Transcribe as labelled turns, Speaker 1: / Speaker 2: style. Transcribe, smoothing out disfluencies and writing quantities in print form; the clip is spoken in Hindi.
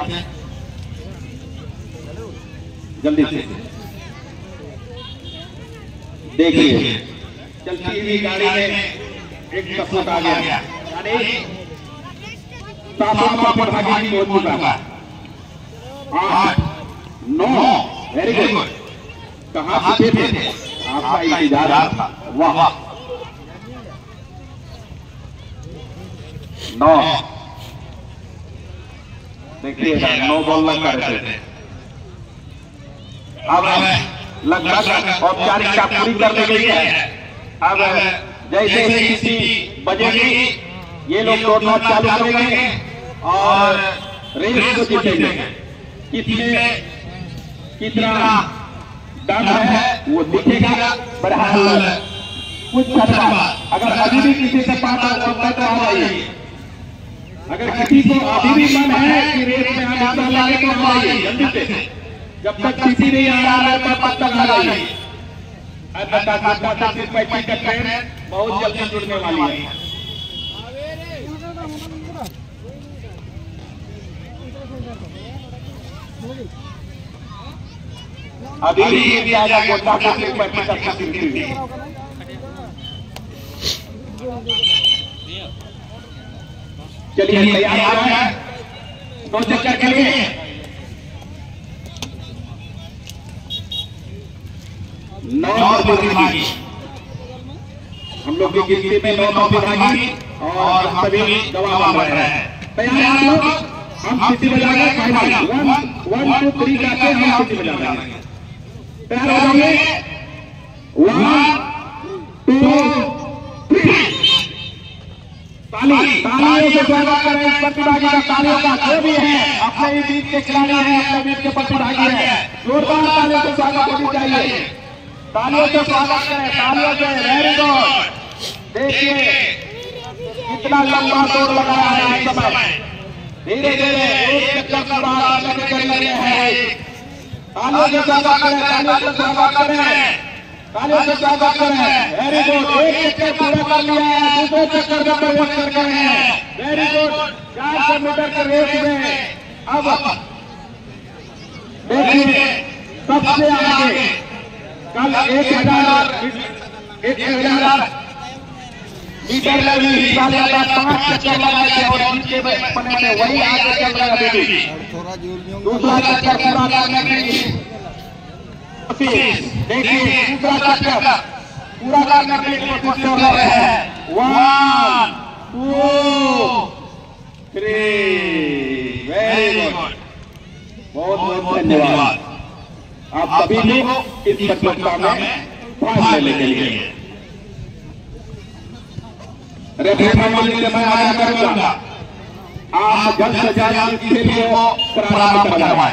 Speaker 1: जल्दी से देखिए चलती हुई गाड़ी में एक सफर आ गया, गाड़ी सातवां पर भागी पहुंच चुका है। 8 9 वेरी गुड। कहाँ से थे आपका इंतजार था। वाह 9 देखिए 9 बॉल लग रहे थे। अब लगभग औपचारिकता पूरी कर दी गई है। अब जैसे ही किसी बजेगी ये लोग दौड़ना चालू करेंगे और रेस को जीतेंगे। कितना दम है वो दिखेगा। बहरहाल कुछ अगर अभी भी किसी से बात होता तो आ जाइए। अगर किसी को अभी भी मन है कि रेस में हम हिस्सा लेंगे तो आ जाइए जल्दी से। जब तक किसी नहीं आ रहा है तब तक आ जाइए। पैसे का ट्रेन बहुत जल्दी जुड़ने वाली है। अभी भी आजा गोटा का पैसे का चलिए तैयार है 2 चक्कर के लिए। हम लोग की गिनती में 9 भागी और सभी दवा मांग रहे हैं। तैयार हैं लोग? हम सीटी बजाएंगे 1 2 3 करके हम सीटी बजाएंगे। तैयार हो जाइए 1 2 3। तालियों से स्वागत करें इस प्रतिभागी का। तालियों का जो भी है अपने ही बीच के खिलाड़ी हैं, अपने बीच के प्रतिभागी हैं, जोरदार तालियों से स्वागत होनी चाहिए। तालियों से स्वागत करें, तालियों से। Very good. देखिए कितना लंबा दौड़ लगाया है इस समय। धीरे धीरे एक चक्कर पूरा कर रहे हैं। तालियों से स्वागत करें, तालियों से स्वागत करें, तालियों से स्वागत करें। Very good. एक चक्कर पूरा कर लिया है, दूसरे चक्कर में प्रवेश कर गए हैं। Very good. 400 मीटर के रेस में अब देखिए सबसे आगे कल 1000 मीटर में भी हिस्सा लिया था। 5 चक्कर लगाए थे और नीचे बने थे, वही आगे चल रहा है अभी भी। दूसरा चक्कर पूरा करने के लिए देखिए दूसरा चक्कर पूरा करने के लिए कोशिश कर रहे हैं। 1 2 3। Very good. बहुत बहुत धन्यवाद आप सभी लोग इस प्रतियोगिता में भाग लेने के लिए। रेफरी मंडली से मैं आग्रह करूंगा आप जल्द से जल्द इस खेल को प्रारंभ करवाएं।